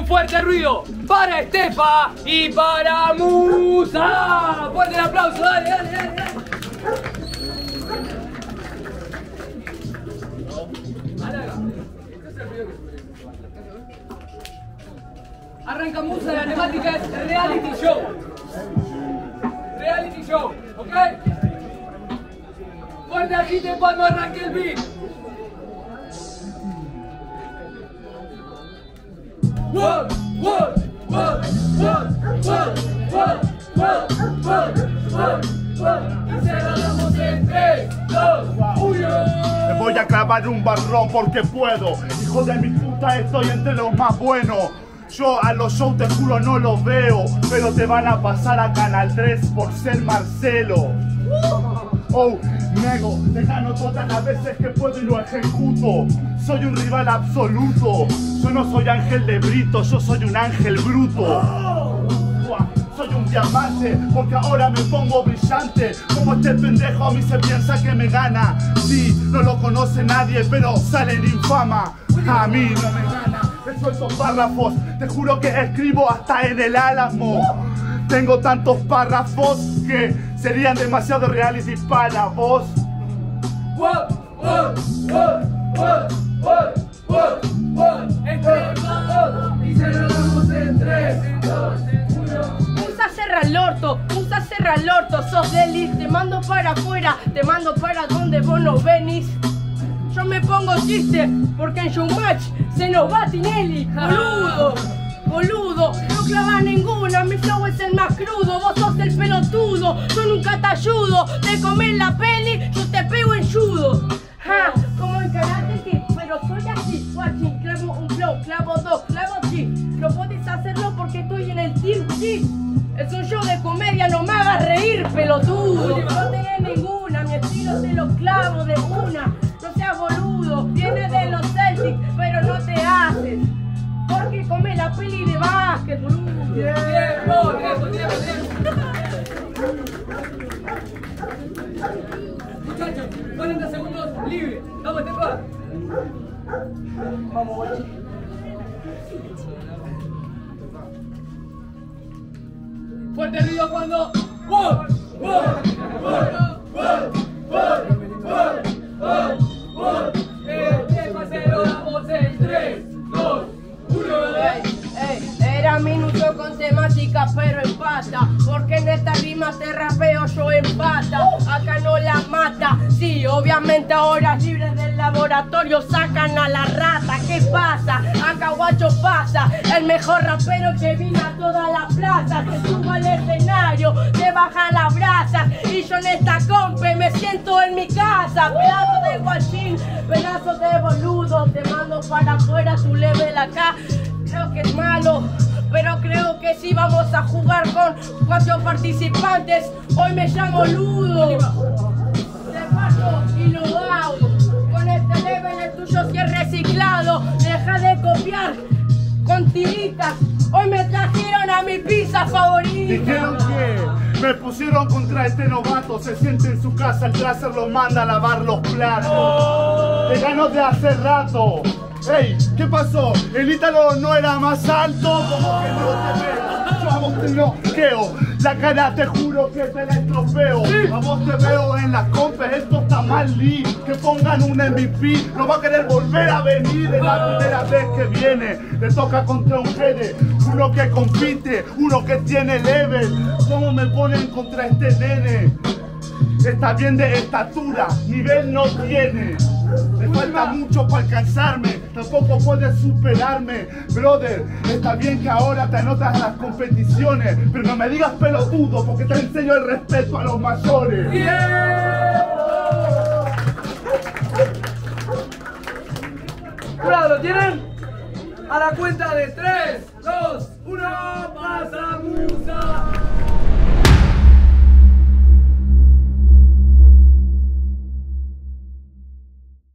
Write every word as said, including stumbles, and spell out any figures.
un fuerte ruido para Estepa y para Musa. Fuerte el aplauso, dale, dale, dale, dale. Arranca Musa, la temática es reality show. Reality show, ¿ok? Fuerte agite cuando arranque el beat. One, one, one, one, one, one, one, one, one, one. Y cerramos en tres, dos, uno. Me voy a clavar un barrón porque puedo. Hijo de mi puta, estoy entre los más buenos. Yo a los shows te juro no los veo, pero te van a pasar a Canal tres por ser Marcelo. Oh, nego, te gano todas las veces que puedo y lo ejecuto. Soy un rival absoluto. Yo no soy Ángel de Brito, yo soy un ángel bruto. Soy un diamante, porque ahora me pongo brillante. Como este pendejo a mí se piensa que me gana. Sí, no lo conoce nadie, pero sale en infama. A mí no me gana. Me suelto párrafos, te juro que escribo hasta en el Álamo. Tengo tantos párrafos que serían demasiado reality para la voz. One, one, one, one, one, one, one. Estepa y cerramos en tres, dos, uno. Musa cerra el orto, Musa cerra el orto, sos delis, te mando para afuera, te mando para donde vos no venís. Yo me pongo triste porque en Showmatch se nos va Tinelli, boludo, boludo, no clavas ninguna, mi flow es el más crudo, vos sos el pelotudo, yo nunca te ayudo, te comes la peli, yo te pego en judo. Ja, como en Karate Kid, pero soy así, guachín, clavo un flow, clavo dos, clavo tres, no podés hacerlo porque estoy en el team, sí. Es un show de comedia, no me hagas reír, pelotudo. No tenés ninguna, mi estilo te lo clavo de una. No seas boludo, viene de los Celtics, pero no te haces. Porque come la peli de básquet, boludo. Tiempo, tiempo, tiempo, tiempo. Muchachos, cuarenta segundos libre. Vamos, Estepa. Vamos, guachi. Fuerte ruido cuando. One, one, one, one, one, one, one, one. Estepa cerramos en tres, dos, uno. Ey, ey, era minuto con temática pero empata, porque en esta rima te rapeo yo empata, acá no la mata, sí, obviamente ahora libres del laboratorio sacan a la rata, ¿qué pasa? Acá guacho pasa, el mejor rapero que vino a toda la plaza, se subo al escenario, te bajan las brasas, y yo en esta compe me siento en mi casa, pedazo de guachín, pedazo de boludo, te mando para afuera, tu level acá. Creo que es malo, pero creo que sí vamos a jugar con cuatro participantes. Hoy me llamo Ludo. Te paso y lo hago. Con este level el tuyo sí es reciclado. Deja de copiar con tiritas. Hoy me trajeron a mi pizza favorita. Dijeron que me pusieron contra este novato. Se siente en su casa, el traser lo manda a lavar los platos. Oh. Te ganó de hace rato. Ey, ¿qué pasó? ¿El Ítalo no era más alto? Como que no te veo, yo a vos te noqueo. La cara te juro que te la estropeo. A vos te veo en las compes, esto está mal, Lee. Que pongan un M V P, no va a querer volver a venir. Es la primera vez que viene, le toca contra un Gede. Uno que compite, uno que tiene level. ¿Cómo me ponen contra este nene? Está bien de estatura, nivel no tiene. Me falta mucho para alcanzarme, tampoco puedes superarme. Brother, está bien que ahora te anotas a las competiciones, pero no me digas pelotudo porque te enseño el respeto a los mayores. ¡Yeah! Jurado, ¿lo tienen? A la cuenta de tres, dos, uno, pasa Musa.